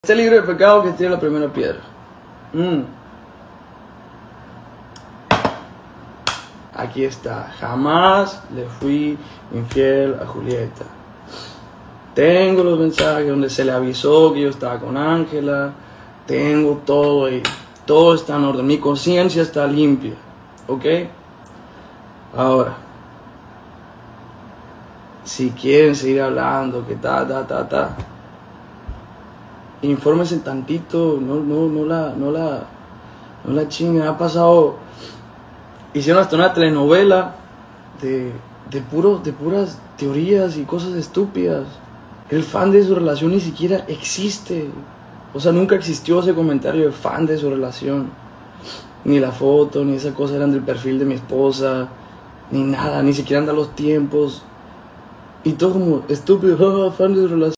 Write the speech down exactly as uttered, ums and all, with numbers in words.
Este libro de pecado que tiene la primera piedra. Mm. Aquí está. Jamás le fui infiel a Julieta. Tengo los mensajes donde se le avisó que yo estaba con Ángela. Tengo todo ahí. Todo está en orden. Mi conciencia está limpia. ¿Ok? Ahora, si quieren seguir hablando, que ta, ta, ta, ta, infórmense tantito, no, no, no la, no la, no la chinguen. Ha pasado, hicieron hasta una telenovela de, de, puro, de puras teorías y cosas estúpidas. El fan de su relación ni siquiera existe. O sea, nunca existió ese comentario de fan de su relación. Ni la foto, ni esa cosa eran del perfil de mi esposa, ni nada, ni siquiera andan los tiempos. Y todo como estúpido, fan de su relación.